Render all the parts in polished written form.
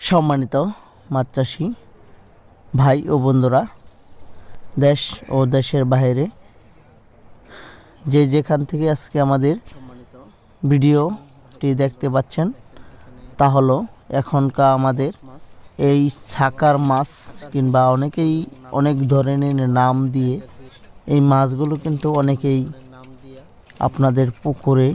সম্মানিত মাছ চাষি ভাই ও বন্ধুরা, দেশ ও দেশের বাইরে যে যেখান থেকে আজকে আমাদের ভিডিওটি দেখতে পাচ্ছেন, তা হলো এখনকার আমাদের এই ছাকার মাছ কিংবা অনেকেই অনেক ধরনের নাম দিয়ে এই মাছগুলো কিন্তু অনেকেই আপনাদের পুকুরে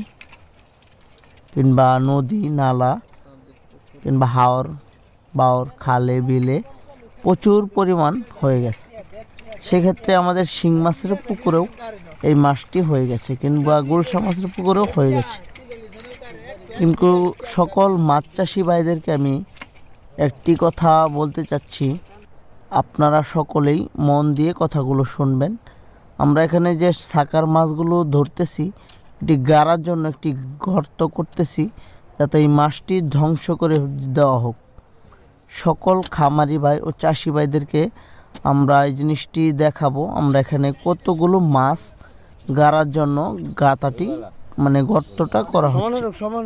কিংবা নদী নালা কিংবা হাওর বাওর খালে বিলে প্রচুর পরিমাণ হয়ে গেছে। সেক্ষেত্রে আমাদের শিং মাছের পুকুরেও এই মাছটি হয়ে গেছে কিংবা গুলশা মাছের পুকুরেও হয়ে গেছে। কিন্তু সকল মাছ চাষি ভাইদেরকে আমি একটি কথা বলতে চাচ্ছি, আপনারা সকলেই মন দিয়ে কথাগুলো শুনবেন। আমরা এখানে যে ছাকার মাছগুলো ধরতেছি, এটি গাড়ার জন্য একটি গর্ত করতেছি যাতে এই মাছটি ধ্বংস করে দেওয়া হোক। সকল খামারি ভাই ও চাষি ভাইদেরকে আমরা এই জিনিসটি দেখাবো। আমরা এখানে কতগুলো মাছ গাড়ার জন্য গাতাটি গর্তটা করা হচ্ছে।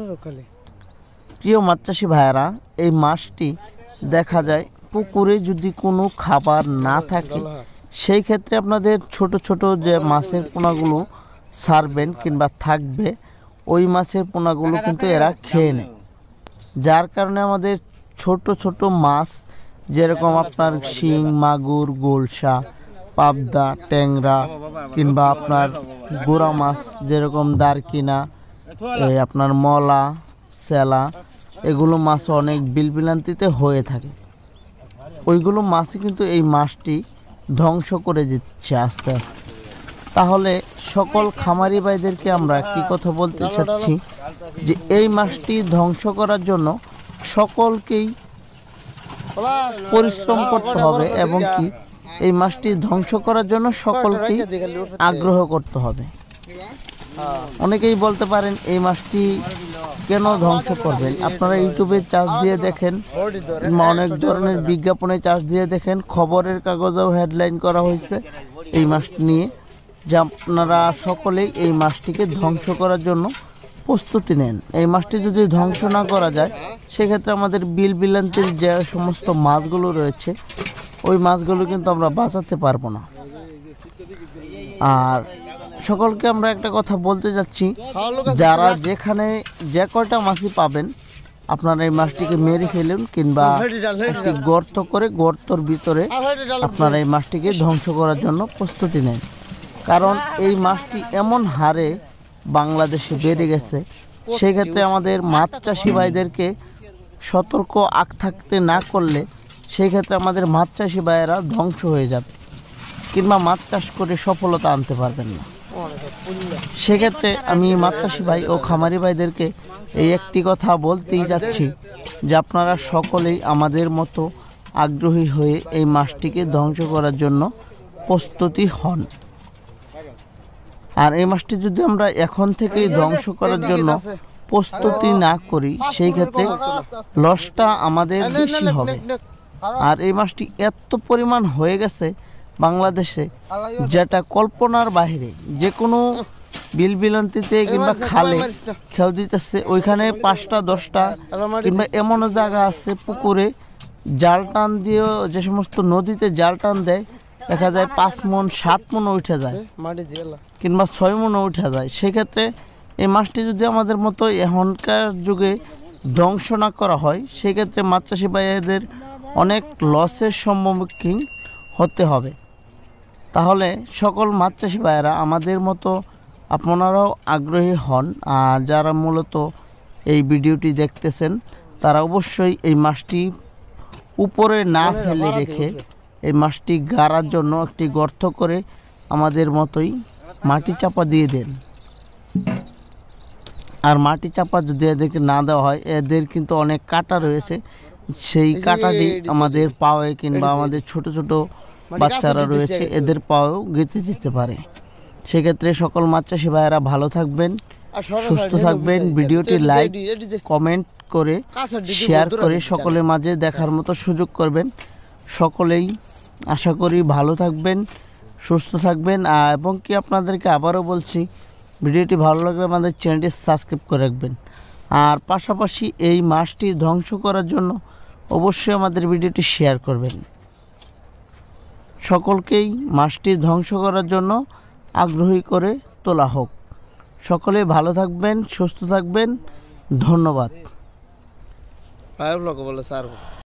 প্রিয় মাছ চাষি ভাইয়েরা, এই মাছটি দেখা যায় পুকুরে যদি কোনো খাবার না থাকে, সেই ক্ষেত্রে আপনাদের ছোট ছোট যে মাছের পোনাগুলো ছাড়বেন কিংবা থাকবে, ওই মাছের পোনাগুলো কিন্তু এরা খেয়ে নেয়। যার কারণে আমাদের ছোট ছোট মাছ যেরকম আপনার শিং, মাগুর, গোলসা, পাবদা, ট্যাংরা কিংবা আপনার গোড়া মাছ যেরকম দারকিনা, আপনার মলা, সেলা, এগুলো মাছ অনেক বিলবিলান্তিতে হয়ে থাকে। ওইগুলো মাছই কিন্তু এই মাছটি ধ্বংস করে দিচ্ছে আস্তে আস্তে। তাহলে সকল খামারি ভাইদেরকে আমরা একটি কথা বলতে চাচ্ছি যে এই মাছটি ধ্বংস করার জন্য সকলকেই পরিশ্রম করতে হবে এবং কি এই মাছটি ধ্বংস করার জন্য সকলকেই আগ্রহ করতে হবে। অনেকেই বলতে পারেন এই মাছটি কেন ধ্বংস করবেন। আপনারা ইউটিউবে চাষ দিয়ে দেখেন, অনেক ধরনের বিজ্ঞাপনে চাষ দিয়ে দেখেন, খবরের কাগজেও হেডলাইন করা হয়েছে এই মাছটি নিয়ে, যে আপনারা সকলেই এই মাছটিকে ধ্বংস করার জন্য প্রস্তুতি নেন। এই মাছটি যদি ধ্বংস না করা যায়, সেক্ষেত্রে আমাদের বিল বিলান্তির যে সমস্ত মাছগুলো রয়েছে, ওই মাছগুলো কিন্তু আমরা বাঁচাতে পারবো না। আর সকলকে আমরা একটা কথা বলতে যাচ্ছি, যারা যেখানে যে কয়টা মাছই পাবেন, আপনারা এই মাছটিকে মেরে ফেলুন কিংবা একটি গর্ত করে গর্তর ভিতরে আপনারা এই মাছটিকে ধ্বংস করার জন্য প্রস্তুতি নেন। কারণ এই মাছটি এমন হারে বাংলাদেশে বেড়ে গেছে, সেক্ষেত্রে আমাদের মাছ চাষি ভাইদেরকে সতর্ক থাকতে না করলে সেই ক্ষেত্রে আমাদের মাছ চাষি ভাইয়েরা ধ্বংস হয়ে যাবে কিংবা মাছ চাষ করে সফলতা আনতে পারবেন না। সেক্ষেত্রে আমি মাছ চাষি ভাই ও খামারি ভাইদেরকে এই একটি কথা বলতেই যাচ্ছি যে আপনারা সকলেই আমাদের মতো আগ্রহী হয়ে এই মাছটিকে ধ্বংস করার জন্য প্রস্তুতি হন। আর এই মাছটি যদি আমরা এখন থেকেই ধ্বংস করার জন্য প্রস্তুতি না করি, সেই ক্ষেত্রে লসটা আমাদের বেশি হবে। আর এই মাছটি এত পরিমাণ হয়ে গেছে বাংলাদেশে, যেটা কল্পনার বাইরে। যে কোনো বিল বিলান্তিতে কিংবা খালে খেয়াল দিতেছে, ওইখানে 5টা 10টা কিংবা এমনও জায়গা আছে পুকুরে জাল টান দিয়েও, যে সমস্ত নদীতে জাল টান দেয়, দেখা যায় 5 মণ 7 মণ উঠে যায় কিংবা 6 মণ উঠে যায়। সেক্ষেত্রে এই মাছটি যদি আমাদের মতো এখনকার যুগে ধ্বংস না করা হয়, সেক্ষেত্রে মাছ চাষি ভাইদের অনেক লসের সম্মুখীন হতে হবে। তাহলে সকল মাছ চাষি ভাইয়েরা আমাদের মতো আপনারাও আগ্রহী হন। আর যারা মূলত এই ভিডিওটি দেখতেছেন, তারা অবশ্যই এই মাছটি উপরে না ফেলে রেখে এই মাছটি গাড়ার জন্য একটি গর্ত করে আমাদের মতোই মাটি চাপা দিয়ে দেন। আর মাটি চাপা যদি এদেরকে না দেওয়া হয়, এদের কিন্তু অনেক কাঁটা রয়েছে, সেই কাঁটাটি আমাদের পায়ে কিংবা আমাদের ছোট ছোট বাচ্চারা রয়েছে, এদের পায়েও গেঁথে যেতে পারে। সেক্ষেত্রে সকল মাছ চাষি ভাইয়েরা ভালো থাকবেন, সুস্থ থাকবেন। ভিডিওটি লাইক, কমেন্ট করে শেয়ার করে সকলের মাঝে দেখার মতো সুযোগ করবেন। সকলেই আশা করি ভালো থাকবেন, সুস্থ থাকবেন। এবং কি আপনাদেরকে আবারও বলছি, ভিডিওটি ভালো লাগলে আমাদের চ্যানেলটি সাবস্ক্রাইব করে রাখবেন। আর পাশাপাশি এই মাছটি ধ্বংস করার জন্য অবশ্যই আমাদের ভিডিওটি শেয়ার করবেন। সকলকেই মাছটি ধ্বংস করার জন্য আগ্রহী করে তোলা হোক। সকলে ভালো থাকবেন, সুস্থ থাকবেন। ধন্যবাদ।